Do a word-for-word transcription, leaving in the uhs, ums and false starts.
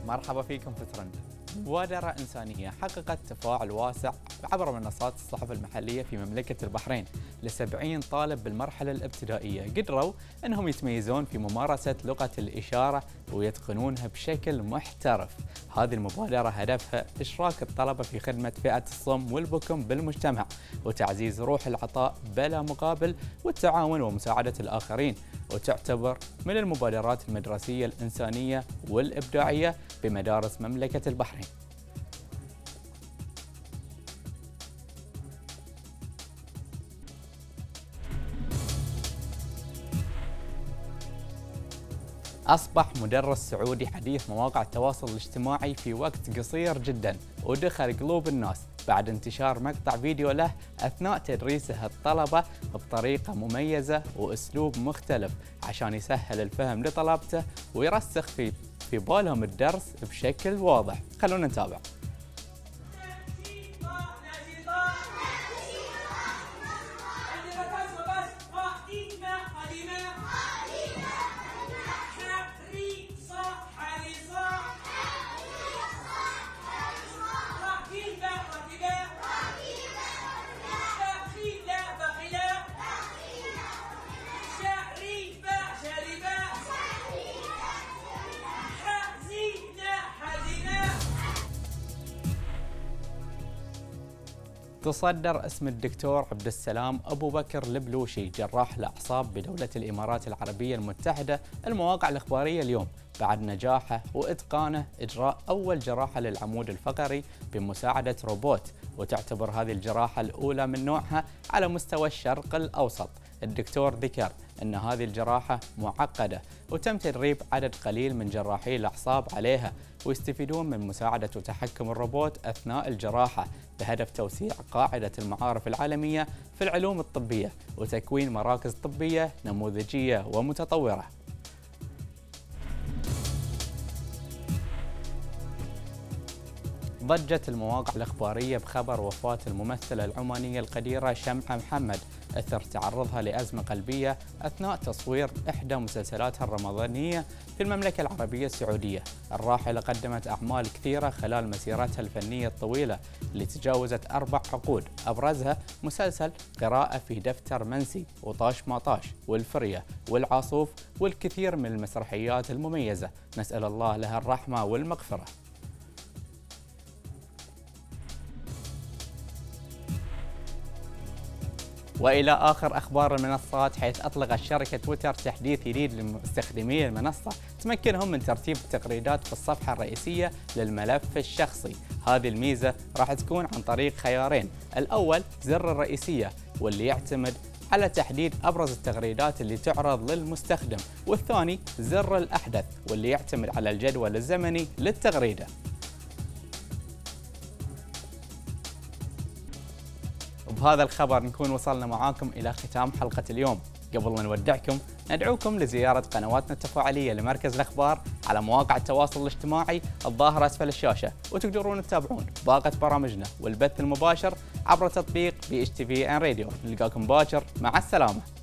مرحبا فيكم في ترند. مبادرة إنسانية حققت تفاعل واسع عبر منصات الصحف المحلية في مملكة البحرين لسبعين طالب بالمرحلة الابتدائية قدروا أنهم يتميزون في ممارسة لغة الإشارة ويتقنونها بشكل محترف. هذه المبادرة هدفها إشراك الطلبة في خدمة فئة الصم والبكم بالمجتمع وتعزيز روح العطاء بلا مقابل والتعاون ومساعدة الآخرين، وتعتبر من المبادرات المدرسية الإنسانية والإبداعية بمدارس مملكة البحرين. أصبح مدرس سعودي حديث مواقع التواصل الاجتماعي في وقت قصير جدا، ودخل قلوب الناس بعد انتشار مقطع فيديو له أثناء تدريسه الطلبة بطريقة مميزة وأسلوب مختلف عشان يسهل الفهم لطلبته ويرسخ في في بالهم الدرس بشكل واضح. خلونا نتابع. تصدر اسم الدكتور عبد السلام أبو بكر البلوشي جراح الأعصاب بدولة الإمارات العربية المتحدة المواقع الإخبارية اليوم بعد نجاحه وإتقانه إجراء أول جراحة للعمود الفقري بمساعدة روبوت، وتعتبر هذه الجراحة الأولى من نوعها على مستوى الشرق الأوسط. الدكتور ذكر أن هذه الجراحة معقدة وتم تدريب عدد قليل من جراحي الأعصاب عليها، ويستفيدون من مساعدة وتحكم الروبوت أثناء الجراحة بهدف توسيع قاعدة المعارف العالمية في العلوم الطبية وتكوين مراكز طبية نموذجية ومتطورة. ضجت المواقع الإخبارية بخبر وفاة الممثلة العمانية القديرة شمعة محمد أثر تعرضها لأزمة قلبية أثناء تصوير إحدى مسلسلاتها الرمضانية في المملكة العربية السعودية. الراحلة قدمت أعمال كثيرة خلال مسيرتها الفنية الطويلة اللي تجاوزت أربع عقود، أبرزها مسلسل قراءة في دفتر منسي وطاش ما طاش والفرية والعاصوف والكثير من المسرحيات المميزة. نسأل الله لها الرحمة والمغفرة. وإلى آخر أخبار المنصات، حيث أطلقت شركة تويتر تحديث جديد لمستخدمي المنصة تمكنهم من ترتيب التغريدات في الصفحة الرئيسية للملف الشخصي. هذه الميزة راح تكون عن طريق خيارين، الأول زر الرئيسية واللي يعتمد على تحديد أبرز التغريدات اللي تعرض للمستخدم، والثاني زر الأحدث واللي يعتمد على الجدول الزمني للتغريدة. وبهذا الخبر نكون وصلنا معاكم إلى ختام حلقة اليوم. قبل ما نودعكم ندعوكم لزيارة قنواتنا التفاعلية لمركز الأخبار على مواقع التواصل الاجتماعي الظاهرة أسفل الشاشة، وتقدرون تتابعون باقة برامجنا والبث المباشر عبر تطبيق بي اتش تي في ان راديو. نلقاكم باكر، مع السلامة.